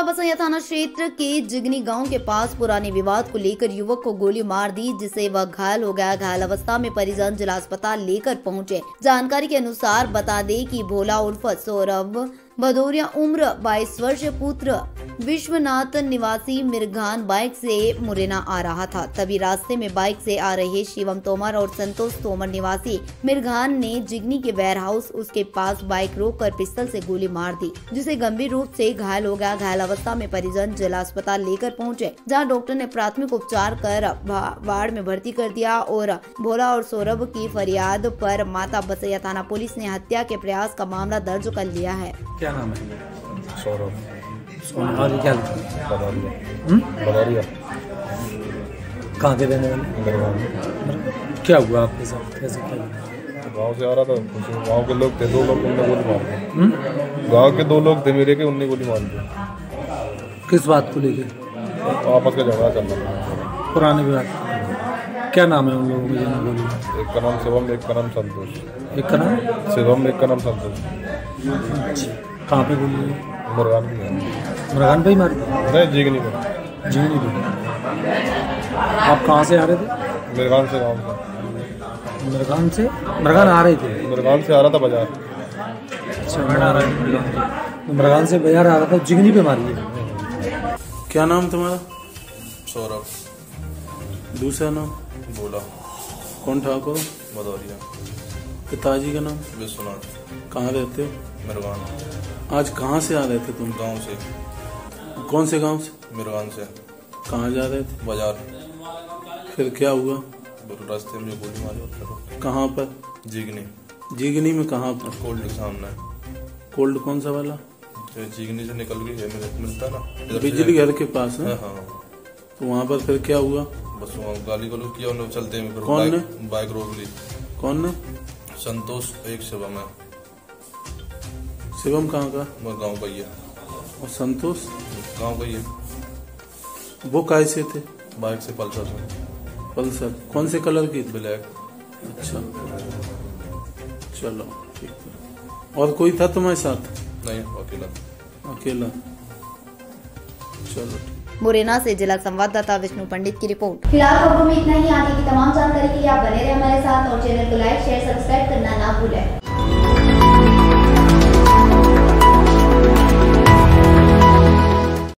माता बसैया थाना क्षेत्र के जिगनी गांव के पास पुराने विवाद को लेकर युवक को गोली मार दी, जिससे वह घायल हो गया। घायल अवस्था में परिजन जिला अस्पताल लेकर पहुंचे। जानकारी के अनुसार बता दें कि भोला उर्फ सौरभ भदौरिया उम्र 22 वर्ष पुत्र विश्वनाथ निवासी मिर्घान बाइक से मुरैना आ रहा था। तभी रास्ते में बाइक से आ रहे शिवम तोमर और संतोष तोमर निवासी मिर्घान ने जिगनी के वेयर हाउस उसके पास बाइक रोककर पिस्टल से गोली मार दी, जिसे गंभीर रूप से घायल हो गया। घायल अवस्था में परिजन जिला अस्पताल लेकर पहुंचे, जहां डॉक्टर ने प्राथमिक उपचार कर वार्ड में भर्ती कर दिया। और भोला और सौरभ की फरियाद पर माता बसैया थाना पुलिस ने हत्या के प्रयास का मामला दर्ज कर लिया है। क्या नाम है? सौरभ। और क्या बदौरिया। कहाँ के रहने वाले? क्या हुआ आपके साथ? कैसे क्या हुआ? गाँव से आ रहा था, गाँव के लोग थे, 2 लोग उनने गोली मार दी। गाँव के 2 लोग थे मेरे के, उनने गोली मार दी। किस बात को लेके? आपस का झगड़ा चल रहा था, पुराने विवाद। क्या नाम है उन लोगों में जिन्होंने गोली? एक का नाम शिवम, एक का नाम संतोष। एक का नाम शिवम, एक का नाम संतोष। कहाँ पे गोली है? मुरगान भी है। मुरगान पे ही मारी? नहीं, जिगनी में। जिगनी पे। आप कहाँ से आ रहे थे? मुरगान से, गाँव से। मुरगान से? मुरगान आ रहे थे? मुरगान से आ रहा था बाजार। अच्छा, मुरगान से बाजार आ रहा था, जिगनी पे मारी है। क्या नाम तुम्हारा? सौरभ। दूसरा नाम? बोला। कौन ठाकुर? भदौरिया। पिताजी का नाम? विश्वनाथ। कहाँ रहते हो? मिर्गान। आज कहाँ से आ रहे थे तुम? गाँव से। कौन से गांव से? मिर्गान से। कहाँ जा रहे थे? बाजार। फिर क्या हुआ? रास्ते में गोली मारी। कहाँ पर? जिगनी। जिगनी में कहाँ पर? कोल्ड के सामने। कोल्ड कौन सा वाला? जिगनी से निकल गई है, मिलता ना बिजली घर के पास है? हाँ। तो वहाँ पर फिर क्या हुआ? बस वहाँ गाली गलौज किया उन्होंने, चलते में फिर कौन ने? बाइक रोक ली। कौन ने? संतोष, एक शिवम है। शिवम कहाँ का? वो गाँव का ही है। और संतोष? गाँव का ही है। वो कैसे थे? बाइक से पल्सर से। पल्सर कौन से कलर की? ब्लैक। अच्छा, चलो ठीक है। और कोई था तुम्हारे साथ? नहीं, अकेला। चलो। मुरैना से जिला संवाददाता विष्णु पंडित की रिपोर्ट। फिलहाल खबरों में इतना ही। आगे की तमाम जानकारी के लिए आप बने रहे हमारे साथ और चैनल को लाइक, शेयर, सब्सक्राइब करना ना भूलें।